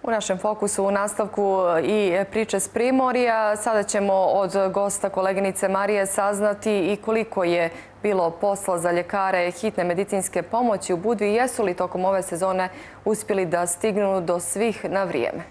U našem fokusu u nastavku i priče s Primorja. Sada ćemo od gosta koleginice Marije saznati i koliko je bilo posla za ljekare hitne medicinske pomoći u Budvi i jesu li tokom ove sezone uspjeli da stignu do svih na vrijeme.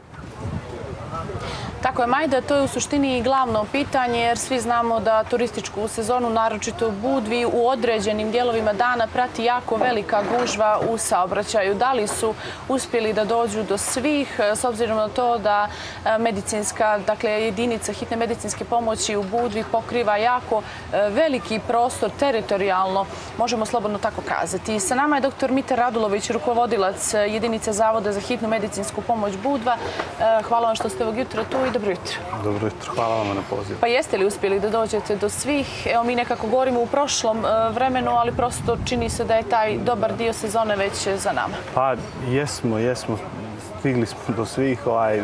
Tako je, Majda, to je u suštini i glavno pitanje jer svi znamo da turističku sezonu, naročito u Budvi, u određenim dijelovima dana prati jako velika gužva u saobraćaju. Da li su uspjeli da dođu do svih, s obzirom na to da medicinska, dakle jedinica hitne medicinske pomoći u Budvi pokriva jako veliki prostor teritorijalno, možemo slobodno tako kazati. I sa nama je dr. Mite Radulović, rukovodilac jedinice Zavoda za hitnu medicinsku pomoć Budva. Hvala vam što ste ovog jutra tu. Dobro jutro. Dobro jutro. Hvala vam na pozivu. Pa jeste li uspjeli da dođete do svih? Evo, mi nekako govorimo u prošlom vremenu, ali prosto čini se da je taj dobar dio sezone već za nama. Pa jesmo. Stigli smo do svih.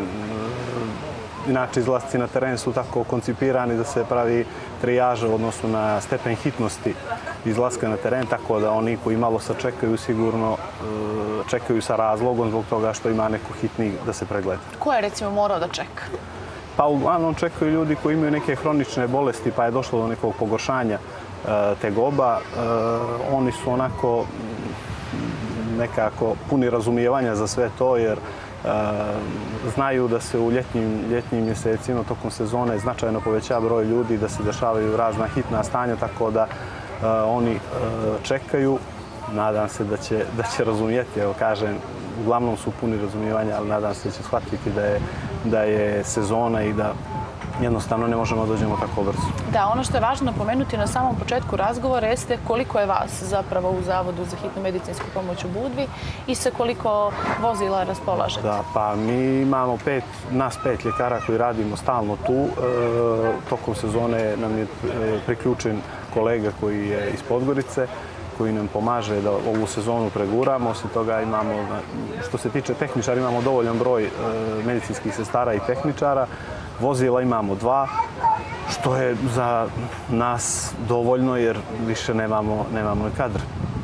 Inače, izlasci na teren su tako koncipirani da se pravi trijaža u odnosu na stepen hitnosti izlaska na teren, tako da oni koji malo sačekaju sigurno čekaju sa razlogom zbog toga što ima neko hitni da se pregleda. Ko je recimo morao da čeka? Pa uglavnom čekaju ljudi koji imaju neke hronične bolesti pa je došlo do nekog pogoršanja tegoba. Oni su onako nekako puni razumijevanja za sve to jer znaju da se u ljetnim mjesecima tokom sezone značajno poveća broj ljudi, da se dešavaju razna hitna stanja, tako da oni čekaju. Nadam se da će razumijeti, evo kažem, uglavnom su puni razumijevanja, ali nadam se da će shvatiti da je sezona i da jednostavno ne možemo da dođemo tako brzo. Da, ono što je važno napomenuti na samom početku razgovora jeste koliko je vas zapravo u Zavodu za hitnu medicinsku pomoć u Budvi i sa koliko vozila raspolažete. Da, pa mi imamo nas pet ljekara koji radimo stalno tu. Tokom sezone nam je priključen kolega koji je iz Podgorice, koji nam pomaže da ovu sezonu preguramo. Osim toga imamo, što se tiče tehničara, imamo dovoljan broj medicinskih sestara i tehničara. Vozila imamo 2, što je za nas dovoljno jer više nemamo kadar.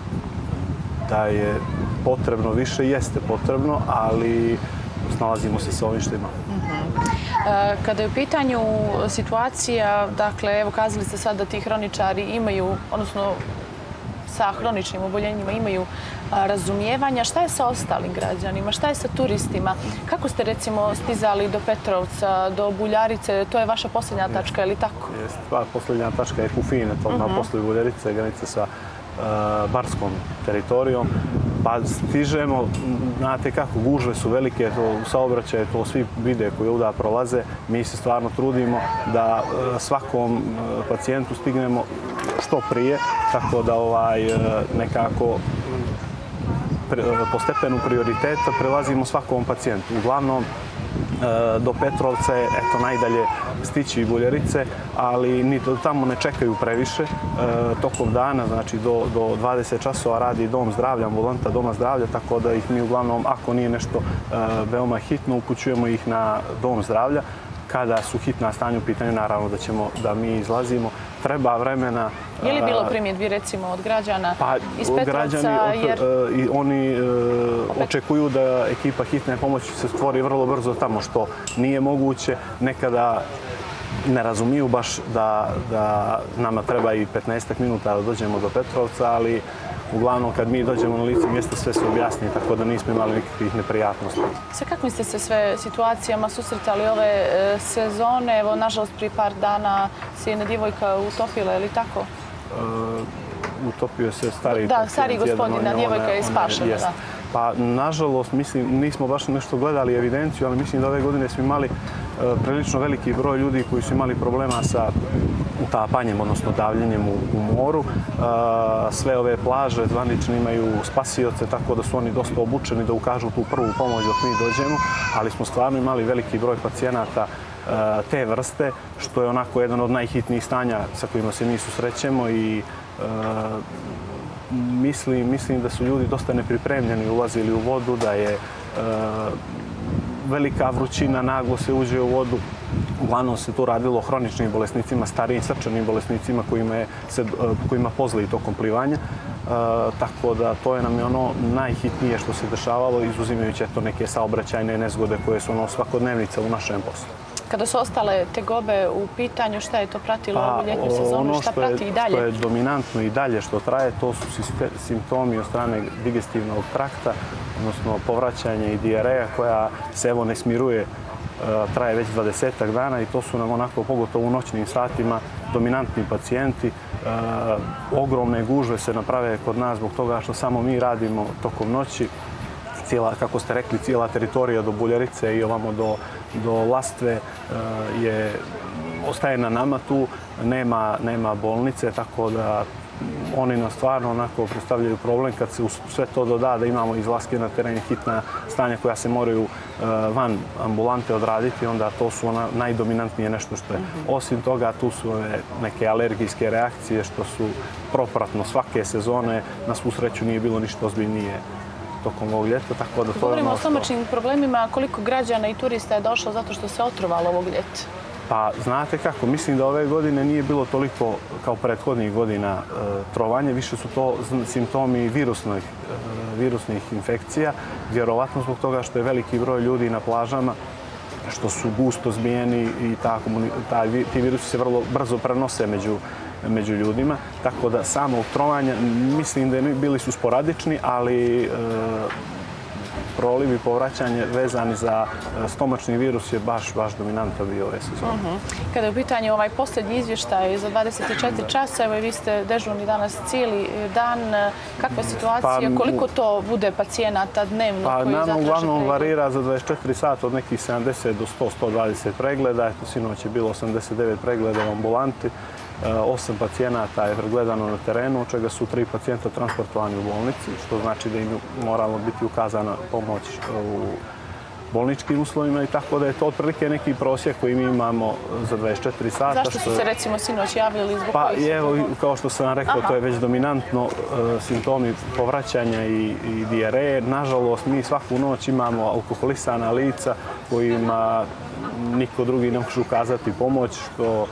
Da je potrebno više, jeste potrebno, ali snalazimo se sa ovim što imamo. Kada je u pitanju situacija, dakle, evo kazali ste sad da ti hroničari imaju, odnosno sa hroničnim oboljenjima imaju razumijevanja. Šta je sa ostalim građanima? Šta je sa turistima? Kako ste recimo stizali do Petrovca, do Buljarice? To je vaša posljednja tačka, ili tako? Jeste. Pa, posljednja tačka je Kufine, to na posle Buljarice, granice sa barskom teritorijom. Pa stižemo, znate kako, gužve su velike, to u saobraćaju, to svi vide koji ovdje prolaze. Mi se stvarno trudimo da svakom pacijentu stignemo što prije, tako da nekako po stepenu prioriteta prelazimo svakom pacijentu. Uglavnom, do Petrovca je najdalje stići i Buljarice, ali ni tamo ne čekaju previše. Tokom dana, znači do 20 časova radi dom zdravlja, ambulanta doma zdravlja, tako da ih mi uglavnom, ako nije nešto veoma hitno, upućujemo ih na dom zdravlja. Kada su hitna stanja u pitanju, naravno da mi izlazimo. Treba vremena. Je li bilo primjedbi recimo od građana iz Petrovca? Oni očekuju da ekipa hitne pomoći se stvori vrlo brzo tamo, što nije moguće. Nekada ne razumiju baš da nama treba i 15 minuta da dođemo do Petrovca, ali uglavnom kad mi dođemo na lice mjesta sve se objasni, tako da nismo imali nikakvih neprijatnosti. Sa kakvim ste se sve situacijama susretali ove sezone? Evo, nažalost, prije par dana se jedna djevojka utopila, je li tako? Utopio se stariji pacijent. Da, stariji gospodin, djevojka je spašena. Pa, nažalost, mislim, nismo baš nešto gledali evidenciju, ali mislim da ove godine smo imali prilično veliki broj ljudi koji su imali problema sa utapanjem, odnosno davljenjem u moru. Sve ove plaže zvanične imaju spasioce, tako da su oni dosta obučeni da ukažu tu prvu pomoć dok mi dođemo, ali smo stvarno imali veliki broj pacijenata te vrste, što je onako jedan od najhitnijih stanja sa kojima se mi susrećemo i mislim da su ljudi dosta nepripremljeni ulazili u vodu, da je velika vrućina, naglo se uđe u vodu Uglavnom se tu radilo o hroničnim bolesnicima, starijim srčanim bolesnicima kojima pozli tokom plivanja. Tako da to je nam je ono najhitnije što se dešavalo, izuzimajući neke saobraćajne nezgode koje su svakodnevnice u našem poslu. Kada su ostale tegobe u pitanju, šta je to pratilo ovu ljetnu sezonu i šta prati i dalje? Ono što je dominantno i dalje što traje, to su simptomi od strane digestivnog trakta, odnosno povraćanje i dijareja koja se evo ne smiruje, traje već 20 dana i to su nam onako, pogotovo u noćnim satima, dominantni pacijenti. Ogromne gužve se naprave kod nas zbog toga što samo mi radimo tokom noći. Kako ste rekli, cijela teritorija do Buljarice i ovamo do Lastve ostaje na nama tu, nema bolnice, tako da oni nam stvarno onako predstavljaju problem kad se sve to doda da imamo izlaske na teren, hitna stanja koja se moraju van ambulante odraditi, onda to su najdominantnije nešto što je. Osim toga, tu su neke alergijske reakcije što su propratno svake sezone. Na svu sreću nije bilo ništa ozbiljnije tokom ovog ljeta, tako da to je Govorimo o stomačnim problemima, koliko građana i turista je došlo zato što se otrovalo ovog ljeta? Pa znate kako, mislim da ove godine nije bilo toliko kao prethodnih godina trovanje, više su to simptomi virusnih infekcija, vjerovatno zbog toga što je veliki broj ljudi na plažama, što su gusto zbijeni i ti virusi se vrlo brzo prenose među ljudima, tako da samog trovanja mislim da bili su sporadični, ali proliv i povraćanje vezani za stomačni virus je baš dominantan bio ove sezone. Kada je u pitanju ovaj posljednji izvještaj za 24 časa, evo i vi ste dežurni danas cijeli dan, kakva je situacija, koliko to bude pacijenata dnevno koji zatraže pregled? Nama uglavnom varira za 24 sata od nekih 70 do 100-120 pregleda. Eto, sinoć je bilo 89 pregleda u ambulanti. 8 pacijenata je pregledano na terenu, od čega su 3 pacijenta transportovani u bolnici, što znači da im moralo biti ukazana pomoć u bolničkim uslovima i tako da je to otprilike neki prosjek koji mi imamo za 24 sata. Zašto su se recimo sinoć javili zbog kojih? Pa evo, kao što sam rekao, to je već dominantno simptomi povraćanja i dijareje. Nažalost, mi svaku noć imamo alkoholisana lica kojima niko drugi ne može ukazati pomoć, što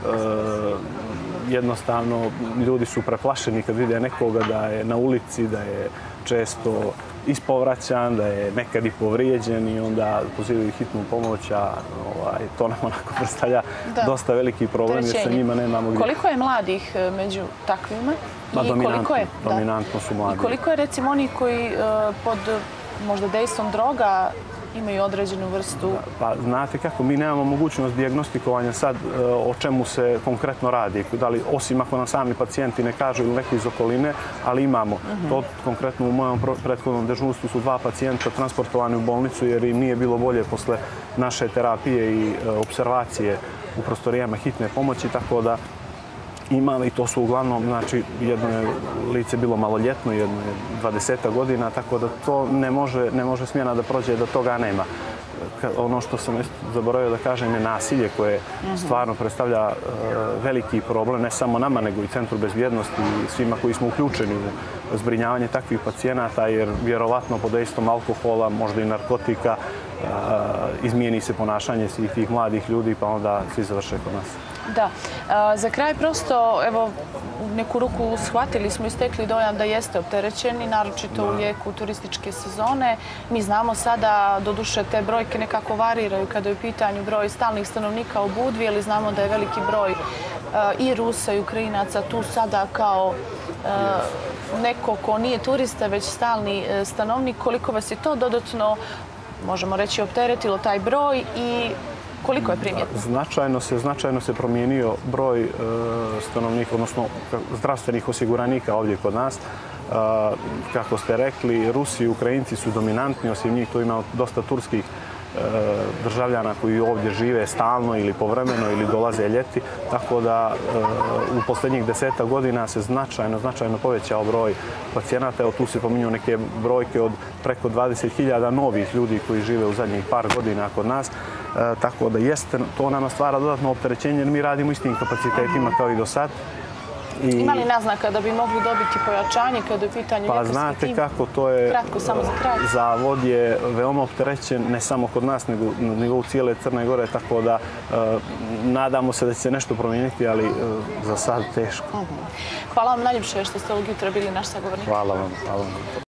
jednostavno ljudi su preplašeni kad vide nekoga da je na ulici, da je često ispovraćan, da je nekad i povrijeđen i onda pozivaju hitnu pomoć, a to nam onako predstavlja dosta veliki problem jer sa njima nemamo gdje. Koliko je mladih među takvima? Dominantno su mladi. I koliko je recimo oni koji pod možda dejstvom droga imaju određenu vrstu? Pa znate kako, mi nemamo mogućnost dijagnostikovanja sad o čemu se konkretno radi. Osim ako nam sami pacijenti ne kažu ili neki iz okoline, ali imamo. To konkretno u mojom prethodnom dežurstvu su 2 pacijenta transportovani u bolnicu jer im nije bilo bolje posle naše terapije i observacije u prostorijama hitne pomoći, tako da imali, to su uglavnom, znači, jedno je lice bilo maloljetno, jedno je 20 godina, tako da to ne može smjena da prođe da toga nema. Ono što sam zaboravio da kažem je nasilje koje stvarno predstavlja veliki problem, ne samo nama, nego i Centru bezbjednosti i svima koji smo uključeni u zbrinjavanje takvih pacijenata, jer vjerovatno pod dejstvom alkohola, možda i narkotika, izmijeni se ponašanje svih tih mladih ljudi, pa onda svi završe kod nas. Da. Za kraj prosto, evo, u neku ruku shvatili smo i stekli dojam da jeste opterećeni, naročito u jeku turističke sezone. Mi znamo sada, doduše, te brojke nekako variraju kada je u pitanju broj stalnih stanovnika u Budvi, ali znamo da je veliki broj i Rusa i Ukrajinaca tu sada kao neko ko nije turista, već stalni stanovnik. Koliko vas je to dodatno, možemo reći, opteretilo taj broj i koliko je primjetno? Značajno se promijenio broj stanovnika, odnosno zdravstvenih osiguranika ovdje kod nas. Kako ste rekli, Rusi i Ukrajinci su dominantni, osim njih tu ima dosta turskih državljana koji ovdje žive stalno ili povremeno ili dolaze ljeti, tako da u posljednjih 10 godina se značajno povećao broj pacijenata. Evo tu se pominju neke brojke od preko 20.000 novih ljudi koji žive u zadnjih par godina kod nas, tako da to nama stvara dodatno opterećenje jer mi radimo istim kapacitetima kao i do sad Ima li naznaka da bi mogli dobiti pojačanje kada je u pitanju Pa ljekarski znate tim? kako to je, Kratko, samo za kraj. zavod je veoma opterećen, ne samo kod nas, nego na nivou cijele Crne Gore, tako da nadamo se da će se nešto promijeniti, ali za sad teško. Hvala vam najljepše što ste ovog jutra bili naš sagovornik. Hvala vam.